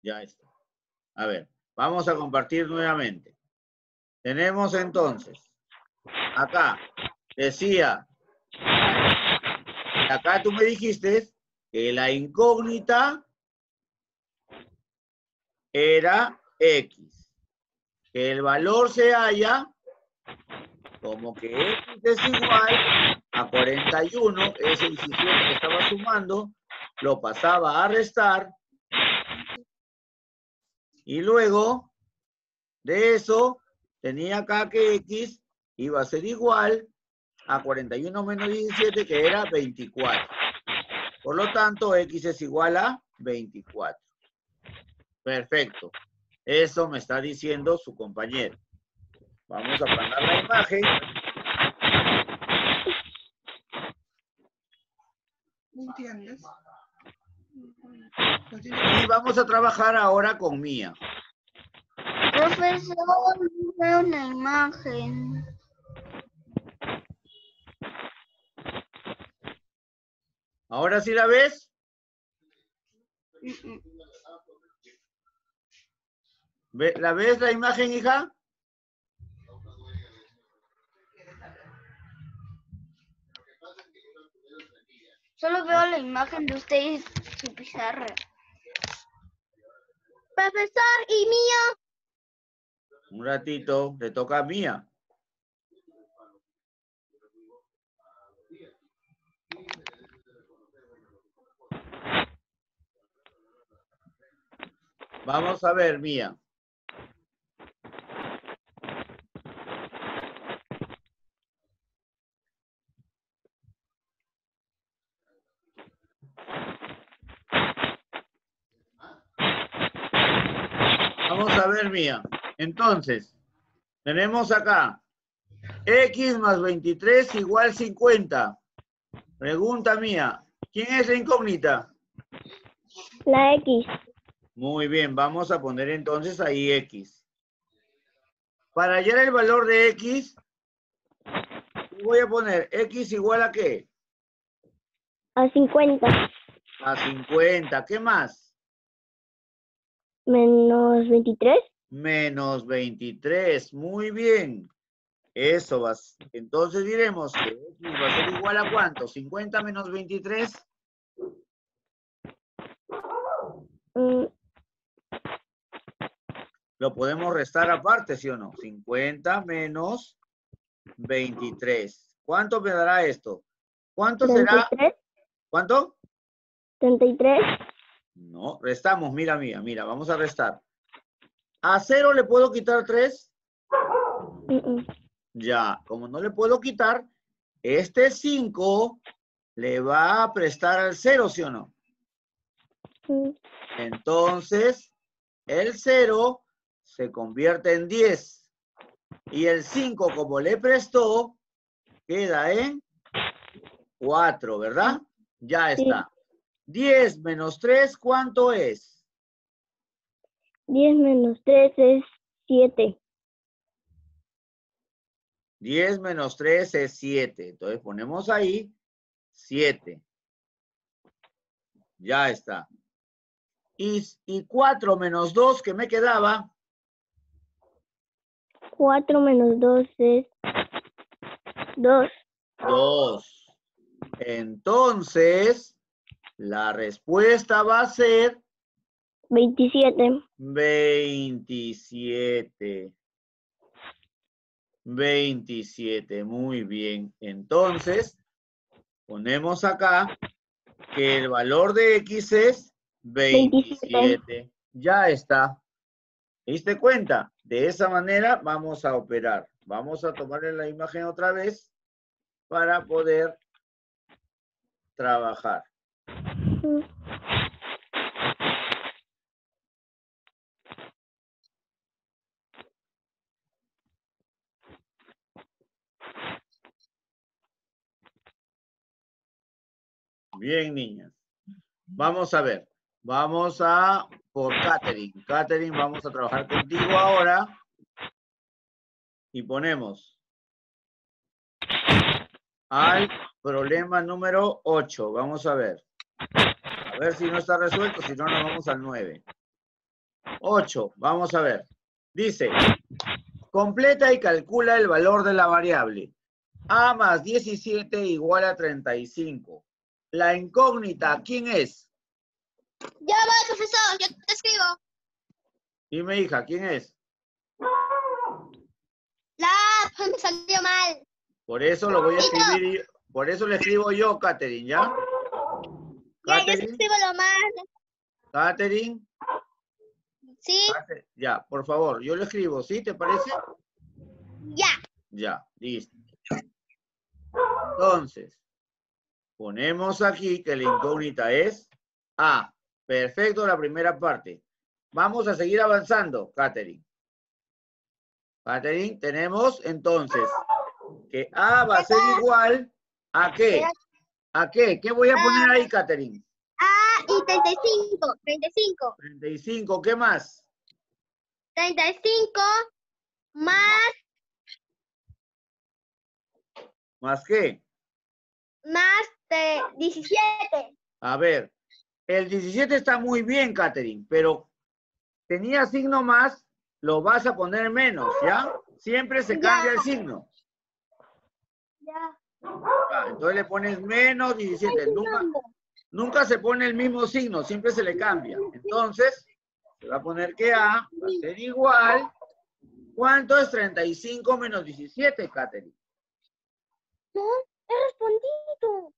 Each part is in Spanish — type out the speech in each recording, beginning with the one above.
Ya está. A ver, vamos a compartir nuevamente. Tenemos entonces, acá, decía, acá tú me dijiste que la incógnita era X. Que el valor se halla como que X es igual a 41, ese 17 que estaba sumando, lo pasaba a restar, y luego de eso tenía acá que X iba a ser igual a 41 menos 17, que era 24. Por lo tanto, X es igual a 24. Perfecto. Eso me está diciendo su compañero. Vamos a aplanar la imagen. ¿Entiendes? Y vamos a trabajar ahora con Mía. Profesor, no veo una imagen. ¿Ahora sí la ves? ¿La ves la imagen, hija? Solo veo la imagen de usted y su pizarra. Profesor, ¿y Mía? Un ratito, le toca a Mía. Vamos a ver, Mía. Vamos a ver, Mía. Entonces, tenemos acá X más 23 igual 50. Pregunta mía, ¿quién es la incógnita? La X. Muy bien, vamos a poner entonces ahí X. Para hallar el valor de X, voy a poner X igual a ¿qué? A 50. A 50. ¿Qué más? Menos 23. Menos 23. Muy bien. Eso va. Entonces diremos que X va a ser igual a ¿cuánto? 50 menos 23. Lo podemos restar aparte, ¿sí o no? 50 menos 23. ¿Cuánto me dará esto? ¿Cuánto 33. será? ¿Cuánto? 33. No, restamos, mira, mira, vamos a restar. ¿A 0 le puedo quitar 3? Ya, como no le puedo quitar, este 5 le va a prestar al 0, ¿sí o no? Entonces, el 0 se convierte en 10. Y el 5, como le prestó, queda en 4, ¿verdad? Ya está. 10 menos 3, ¿cuánto es? 10 menos 3 es 7. 10 menos 3 es 7. Entonces ponemos ahí 7. Ya está. Y 4 menos 2, que me quedaba. 4 menos 2 es 2. 2. Entonces, la respuesta va a ser 27. 27. 27, muy bien. Entonces, ponemos acá que el valor de X es 27. Ya está. ¿Te diste cuenta? De esa manera vamos a operar. Vamos a tomarle la imagen otra vez para poder trabajar. Bien, niñas. Vamos a ver. Vamos a por Catherine. Catherine, vamos a trabajar contigo ahora. Y ponemos al problema número 8. Vamos a ver. A ver si no está resuelto, si no nos vamos al 9. 8. Vamos a ver. Dice, completa y calcula el valor de la variable. A más 17 igual a 35. La incógnita, ¿quién es? Ya va, profesor, yo te escribo. Dime, hija, ¿quién es? Pues me salió mal. Por eso lo voy a escribir, por eso le escribo yo, Catherine, ¿ya? Ya, yo Catherine, escribo lo mal. Catherine, ¿Sí? ya, por favor, yo lo escribo, ¿sí? ¿Te parece? Ya. Ya, listo. Entonces, ponemos aquí que la incógnita es A. Perfecto, la primera parte. Vamos a seguir avanzando, Catherine. Catherine, tenemos entonces que A va a ser igual ¿a qué? ¿A qué? ¿Qué voy a poner ahí, Catherine? Y 35. 35. 35, ¿qué más? 35 más ¿Más qué? de 17. A ver, el 17 está muy bien, Catherine, pero tenía signo más, lo vas a poner menos, ¿ya? Siempre se cambia el signo. Ya. Entonces le pones menos 17. Nunca se pone el mismo signo, siempre se le cambia. Entonces, se va a poner que A va a ser igual. ¿Cuánto es 35 menos 17, Catherine? No, he respondido.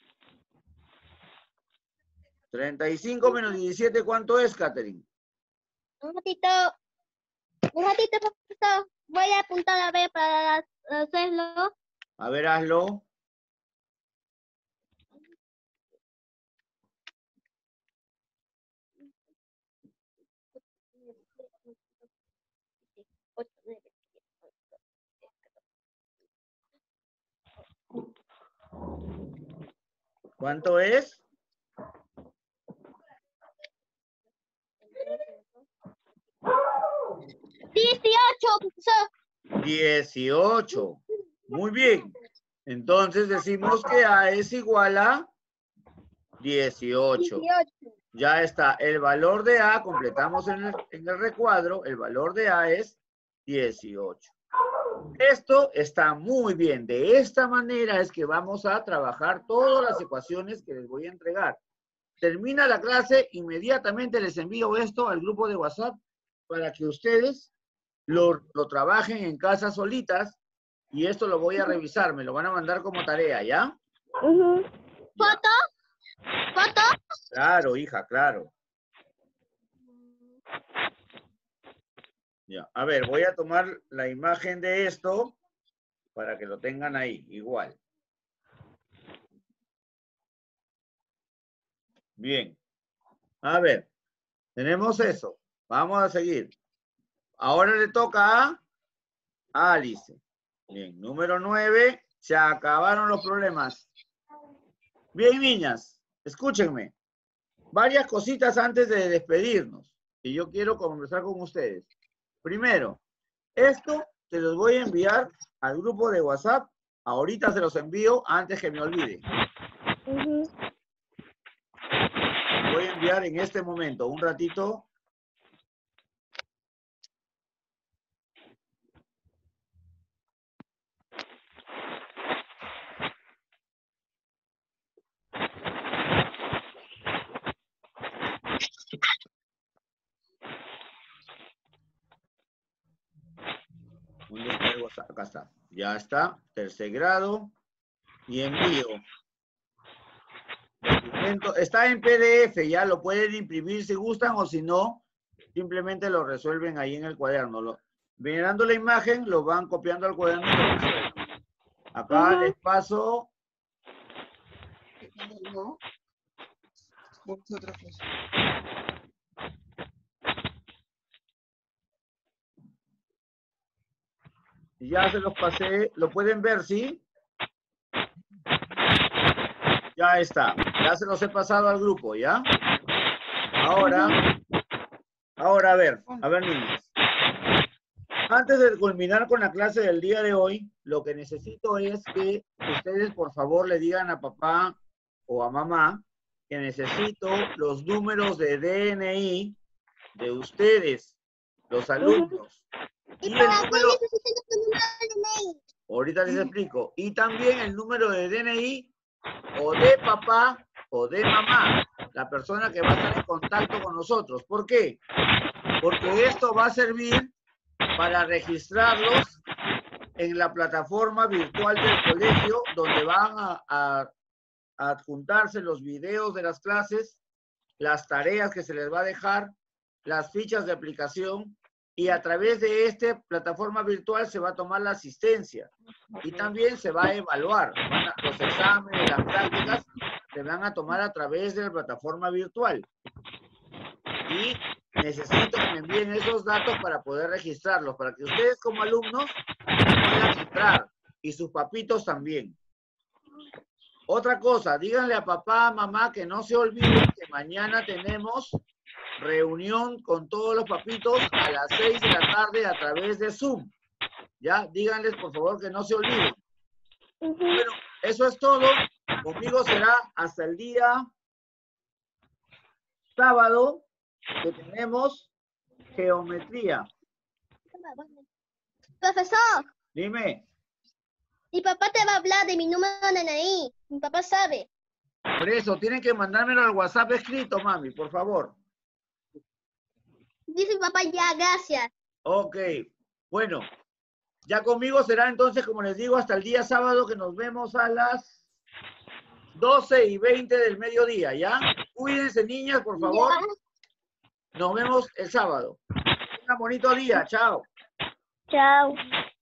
35 menos 17, ¿cuánto es, Catherine? Un ratito, profesor. Voy a apuntar a ver para hacerlo. A ver, hazlo. ¿Cuánto es? 18, profesor. 18. Muy bien. Entonces decimos que A es igual a 18. 18. Ya está. El valor de A, completamos en el recuadro, el valor de A es 18. Esto está muy bien. De esta manera es que vamos a trabajar todas las ecuaciones que les voy a entregar. Termina la clase, inmediatamente les envío esto al grupo de WhatsApp para que ustedes lo trabajen en casa solitas y esto lo voy a revisar. Me lo van a mandar como tarea, ¿ya? ¿Foto? ¿Foto? Claro, hija, claro. Ya, a ver, voy a tomar la imagen de esto para que lo tengan ahí, igual. Bien. A ver, tenemos eso. Vamos a seguir. Ahora le toca a Alice. Bien, número 9. Se acabaron los problemas. Bien, niñas, escúchenme. Varias cositas antes de despedirnos. Y yo quiero conversar con ustedes. Primero, esto se los voy a enviar al grupo de WhatsApp. Ahorita se los envío antes que me olvide. Voy a enviar en este momento, un ratito. ¿Dónde está el WhatsApp? Acá está. Ya está. Tercer grado. Y envío. Documento. Está en PDF. Ya lo pueden imprimir si gustan o si no, simplemente lo resuelven ahí en el cuaderno. Mirando la imagen, lo van copiando al cuaderno y lo resuelven. Acá les paso. No. Busque otra cosa. Ya se los pasé. ¿Lo pueden ver, sí? Ya está. Ya se los he pasado al grupo, ¿ya? Ahora, a ver, niños. Antes de culminar con la clase del día de hoy, lo que necesito es que ustedes, por favor, le digan a papá o a mamá que necesito los números de DNI de ustedes, los alumnos. ¿Y Y el para qué número, necesitan tu número de DNI? ahorita les explico. Y también el número de DNI o de papá o de mamá, la persona que va a estar en contacto con nosotros. ¿Por qué? Porque esto va a servir para registrarlos en la plataforma virtual del colegio, donde van a adjuntarse los videos de las clases, las tareas que se les va a dejar, las fichas de aplicación, y a través de esta plataforma virtual se va a tomar la asistencia y también se va a evaluar. Los exámenes, las prácticas se van a tomar a través de la plataforma virtual. Y necesito que me envíen esos datos para poder registrarlos, para que ustedes como alumnos puedan entrar y sus papitos también. Otra cosa, díganle a papá, mamá que no se olviden que mañana tenemos reunión con todos los papitos a las 6 de la tarde a través de Zoom. Ya, díganles por favor que no se olviden. Bueno, eso es todo. Conmigo será hasta el día sábado, que tenemos geometría. Profesor, Dime, mi papá te va a hablar de mi número de DNI. Mi papá sabe. por eso, tienen que mandármelo al WhatsApp escrito, mami, por favor. Dice mi papá ya, gracias. Ok, bueno, ya conmigo será entonces, como les digo, hasta el día sábado, que nos vemos a las 12:20 del mediodía, ¿ya? Cuídense, niñas, por favor. Ya. Nos vemos el sábado. Un bonito día, chao. Chao.